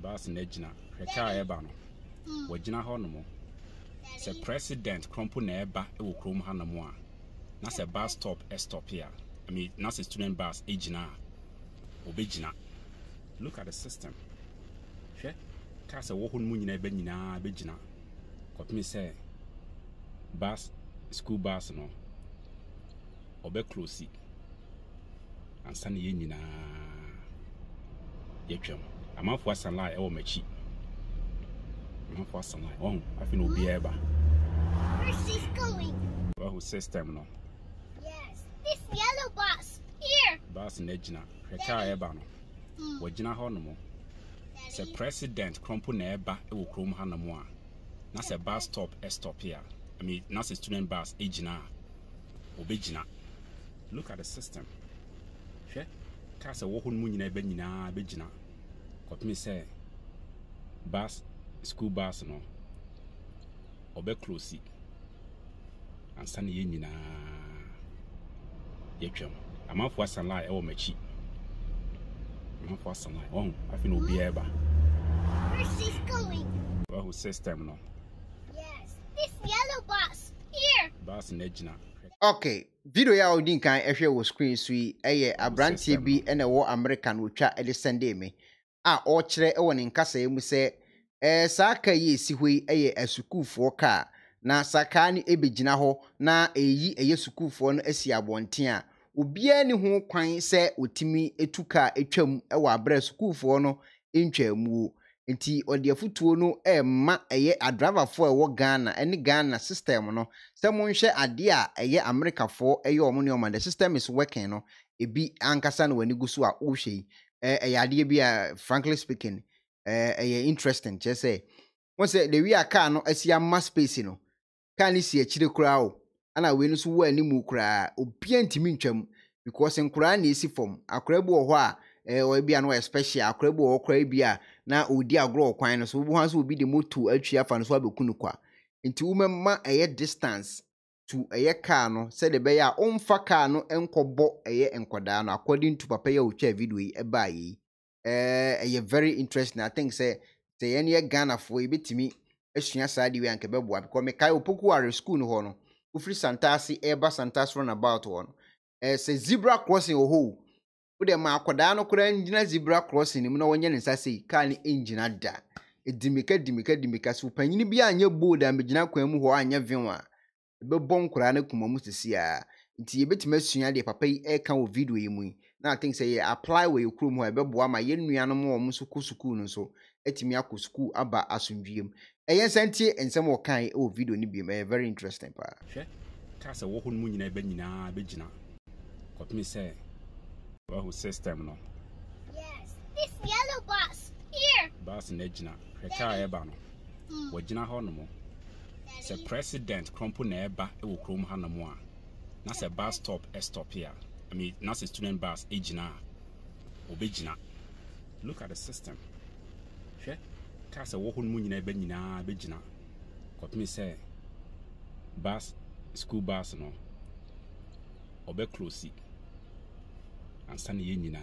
Bas Negina, Reka Ebano, Wajina Honomo. Se President Crumpo Neba, it will chrome Hanamoa. That's a bus stop, a stop here. I mean, that's a student bus, Agina. Obejina. Look at the system. She cast a wohun moon in Benina, Bejina. Got me say, bus, school bus, no. Obe close and Sunny Yenina. Yetram. I'm off was a lie, oh, my cheek. I'm off was a lie. Oh, I feel no be ever. Where's she going? Well, who says terminal? Yes, this yellow bus. Here. Bus Negina, Reka Ebano. Wajina Honomo. Se President Crumpo Neba, it will chrome Hanamoa. That's a bus stop, a stop here. I mean, that's a student bus, Agina. Obejina. Look at the system. She cast a wohun moon in Benina, Bejina. Got me say, bus, school bus, no. Obe close and Sunny Yenina. Yetram. I'm off was a lie, oh, my cheek. I'm off was a lie. Oh, I feel no be ever. Where's she going? Well, who says terminal? Yes, this yellow bus. Here. Bus Negina. Okay, video ya odin kan ehwe wo screen sui eye abrantie bi ene wo American wo twa ede sende me a o kire e woni nkasa emu se saka yi si hoi eye asukufo ka na saka ni ebegina ho na eyi eye sukufo no asi abonten a obia ni ho kwan se otimi etuka etwam e wa abra sukufo no entwamu nti odiafutuo no ma eye adraverfo e wo Ghana ene Ghana system no se mo nhwe ade a eye Americafo eye omo ne omo the system is working no ebi ankasa no wani gusu a wo hwe eye ade bi a frankly speaking eye interesting che say won say the we aka no asia ma space no ka ni si akire kura o ana we no so wo animu kura obia ntimi ntwam because nkura na esi form akura bu ho a o bia no special akura bu o kura bia na odi agro kwan no so bu han so obi de moto atwi afa no so abekunu kwa nti wumema eye distance to eye car no said the beya omfa car no enkobo eye enkoda no according to papa ya otwa video yi eba yi eye very interesting. I think say any Ghana for ebetimi asua saadi we anke beboa because me kai opoku are school no ho no ufri santasi eba santas run about one say zebra crossing ho ode ma akoda no kura ngina zebra crossing ni mu na wonye ne sase car ni engine ada edimika so panyini bi anya bold ambegina kwan mu ho anya venwa bebon kura na kuma mu sisi a nti ebetime asua de papa yi e kan wo video yi mu na I think say apply we krum ho ebeboa ma yenua no mo mu so ku school no so etimi akọ school aba asundwiem eyen santie ensem wo kan o video ni bi very interesting pa hwe ka se wo hon mu nyina be nyina begina got me say well system no. Yes, this yellow bus. Here. Bus Negina. Reka Ebano. Wajina Honomo. Se President Crumpo Neba, it will chrome Hanamoa. That's a bus stop, a stop here. I mean, that's a student bus, Agina. Obejina. Look at the system. She cast a wohun moon in Benina, Bejina. Got me say, bus, school bus, no. Obe close and Sunny Yenina.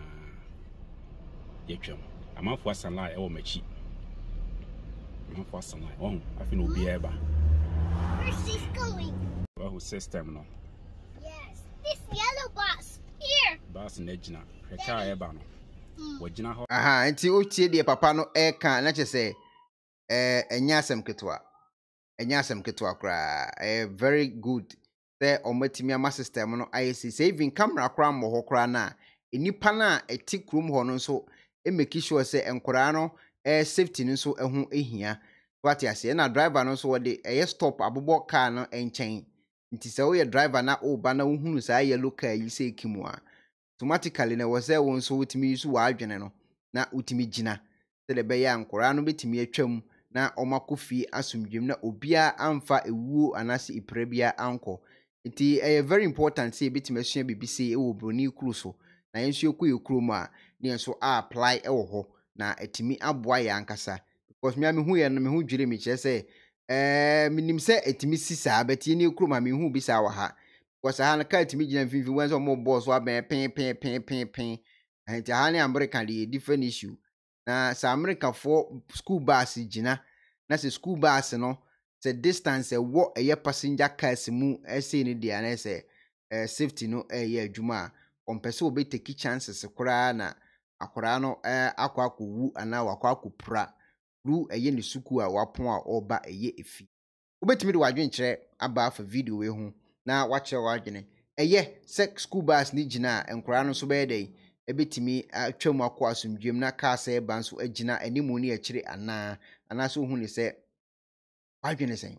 Yetram. I'm off was a lie, oh, my cheek. I'm off was a lie. Oh, I feel no be ever. Where's she going? Well, who says terminal? Yes, this yellow bus. Here. Bus Negina. Reka Ebano. Wajina ho. Aha, nti o tie de papa no ka na che say enya asem ketwa kra very good. Say omatimi ama system no IC saving camera kra mo ho kra na enipa na eti krum ho no so make sure say enkora no safety no so ehu ehia what ya say na driver no so wo de stop abobo car no enchen nti say wo ye driver na o ba na uhunu say yellow car yi say kimu a automatically na wo say won so wotimi yusu wa adwene no na utimi gina se de be ya enkora no betimi atwam na omakofi asumdwem na obia amfa ewuo anase iprabia anko nti very important say betimi asua bibisi e wo broni kru so na yensu ekwu ekru ma ne enso apply e wo ho na etimi aboa ya ankasa because me hu ye no me hu dwire me kire say minim say etimi sisa beti ne ekru ma me hu bi sa wa ha because ha na ka etimi gina mfimfi wen so mo boss wa ben pen enti ha ne America dey different issue na sa America for school bus gina na se school bus no se distance wo eye passenger cars mu ese ni dia na se safety no eye adwuma ompese obeteki chances kura na akora no akwa akwu ana wakwa akupra ru eye ni suku a wapon a oba eye efi obetimi de wadwen kire aba fa video we hu na wache wadwene eye se school bus ni gina enkora no so be dey ebetimi atwam akwa asomdwem na car se ba nso agina animu ni akire ana so hu ni se wadwene sen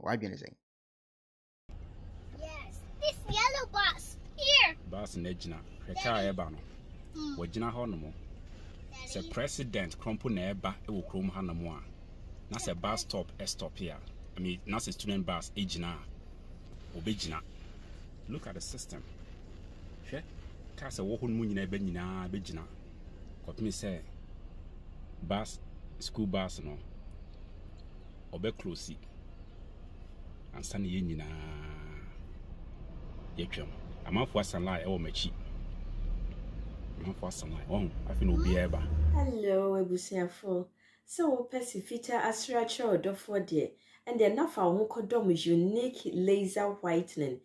Yes, this yellow bus. Here. Bus na agina hweka eba no wagina ho no mo se president krompo na eba e wo krom ha no mo a na se bus stop stop here. I mean, na se student bus agina obegina. Look at the system. Hwe ka se wo ho no nyina eba nyina begina. Got me say bus school bus no obe close ansa ne nyina yetwam amafo asanla e wo machi amafo asanla oh afi no bi eba. Hello ebusiafo, so pesifita asracha Odifour de and then na fa ho kodom unique laser whitening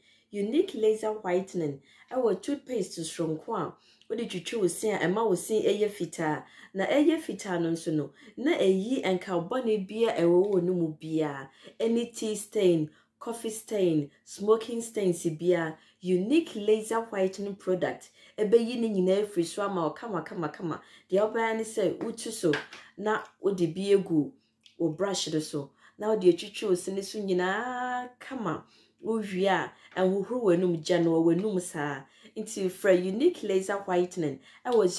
our toothpaste stronko a odi twitwe osin a ema osin eye fita na eye fita no nso no na eyi enka bone bia ewo no mu bia any tea stain, coffee stain, smoking stains bia unique laser whitening product ebeyi ni nyina free so ama kama de oba ni say utu so na odi bi egu o brush do so na odi twitwe osin so nyina kama Uvia and who wenum January wenum sa into for unique laser whitening. I was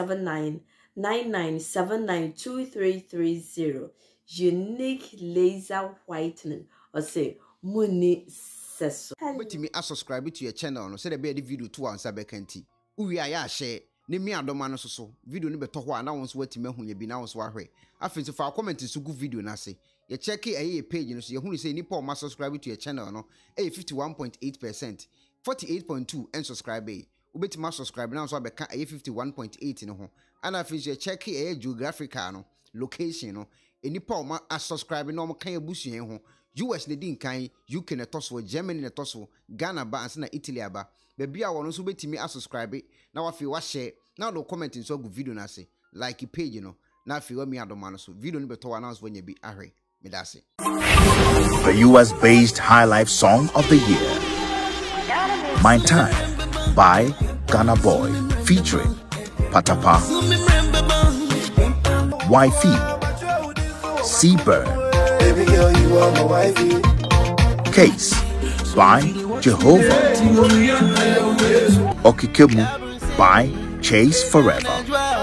07999792330. Unique laser whitening or say Muni Seso. Wait me subscribe to your channel no say the be the video 2 answer bekanti. Uvia ya share ne mi adoma no so video no beto ho ana won so watime hu ye bi na won so ahwe. Afin so fa comment so good video na say you check it page no so you hunu say nipa ma subscribe to your channel no 51.8%, 48.2 and subscribe ubetima subscribe now so abeka 51.8 no ho and afin you check it geographical no location no nipa ma subscribe no mo kan abusuan ho US ne din kan UK ne toso Germany ne toso Ghana ba ansa na Italy aba be bia wono so betimi subscribe na wa fi wa share na do comment so good video na say like page no na fi wa mi adoma no so video no beto announce when you be ahwe. The US-based high life song of the year, My Time by Ghana Boy featuring Patapa, Wifey, Seabird, Case by Jehovah, Okikemu by Chase Forever,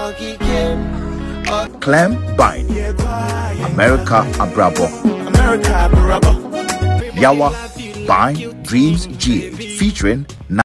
Clem Bine, America Abrabo, Yawa by Dreams G featuring